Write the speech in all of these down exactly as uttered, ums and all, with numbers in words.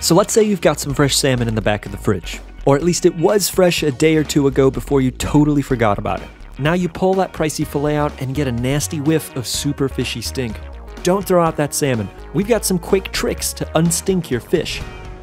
So let's say you've got some fresh salmon in the back of the fridge. Or at least it was fresh a day or two ago before you totally forgot about it. Now you pull that pricey filet out and get a nasty whiff of super fishy stink. Don't throw out that salmon. We've got some quick tricks to unstink your fish.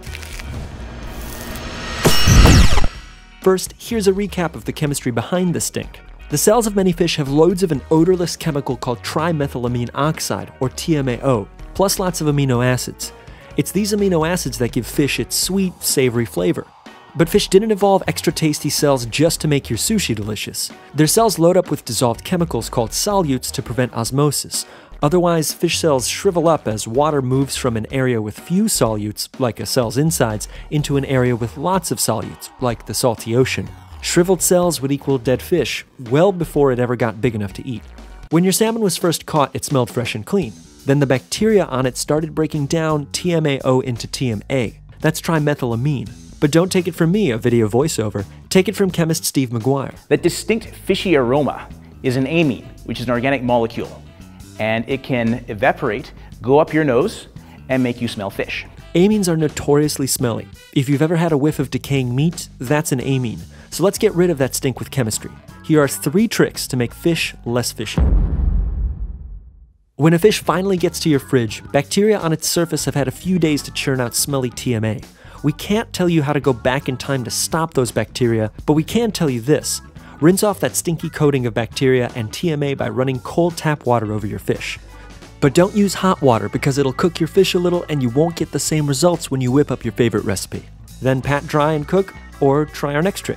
First, here's a recap of the chemistry behind the stink. The cells of many fish have loads of an odorless chemical called trimethylamine oxide, or T M A O, plus lots of amino acids. It's these amino acids that give fish its sweet, savory flavor. But fish didn't evolve extra tasty cells just to make your sushi delicious. Their cells load up with dissolved chemicals called solutes to prevent osmosis. Otherwise, fish cells shrivel up as water moves from an area with few solutes, like a cell's insides, into an area with lots of solutes, like the salty ocean. Shriveled cells would equal dead fish, well before it ever got big enough to eat. When your salmon was first caught, it smelled fresh and clean. Then the bacteria on it started breaking down T M A O into T M A. That's trimethylamine. But don't take it from me, a video voiceover. Take it from chemist Steve Maguire. That distinct fishy aroma is an amine, which is an organic molecule. And it can evaporate, go up your nose, and make you smell fish. Amines are notoriously smelly. If you've ever had a whiff of decaying meat, that's an amine. So let's get rid of that stink with chemistry. Here are three tricks to make fish less fishy. When a fish finally gets to your fridge, bacteria on its surface have had a few days to churn out smelly T M A. We can't tell you how to go back in time to stop those bacteria, but we can tell you this. Rinse off that stinky coating of bacteria and T M A by running cold tap water over your fish. But don't use hot water because it'll cook your fish a little and you won't get the same results when you whip up your favorite recipe. Then pat dry and cook, or try our next trick.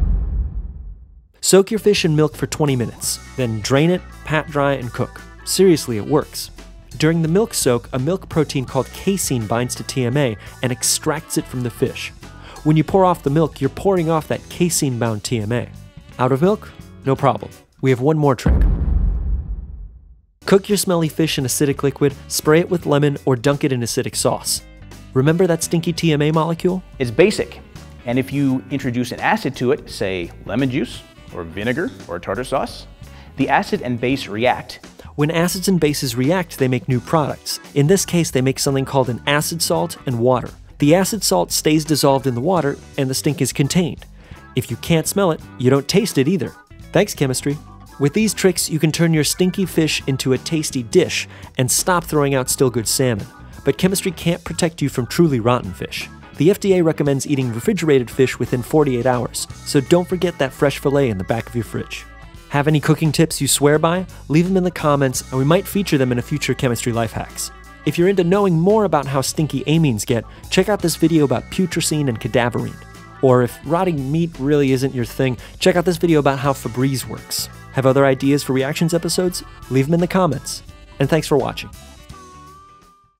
Soak your fish in milk for twenty minutes, then drain it, pat dry, and cook. Seriously, it works. During the milk soak, a milk protein called casein binds to T M A and extracts it from the fish. When you pour off the milk, you're pouring off that casein-bound T M A. Out of milk? No problem. We have one more trick. Cook your smelly fish in acidic liquid, spray it with lemon, or dunk it in acidic sauce. Remember that stinky T M A molecule? It's basic, and if you introduce an acid to it, say lemon juice, or vinegar, or tartar sauce, the acid and base react. When acids and bases react, they make new products. In this case, they make something called an acid salt and water. The acid salt stays dissolved in the water, and the stink is contained. If you can't smell it, you don't taste it either. Thanks, chemistry. With these tricks, you can turn your stinky fish into a tasty dish and stop throwing out still good salmon. But chemistry can't protect you from truly rotten fish. The F D A recommends eating refrigerated fish within forty-eight hours, so don't forget that fresh filet in the back of your fridge. Have any cooking tips you swear by? Leave them in the comments and we might feature them in a future chemistry life hacks. If you're into knowing more about how stinky amines get, check out this video about putrescine and cadaverine. Or if rotting meat really isn't your thing, check out this video about how Febreze works. Have other ideas for reactions episodes? Leave them in the comments. And thanks for watching.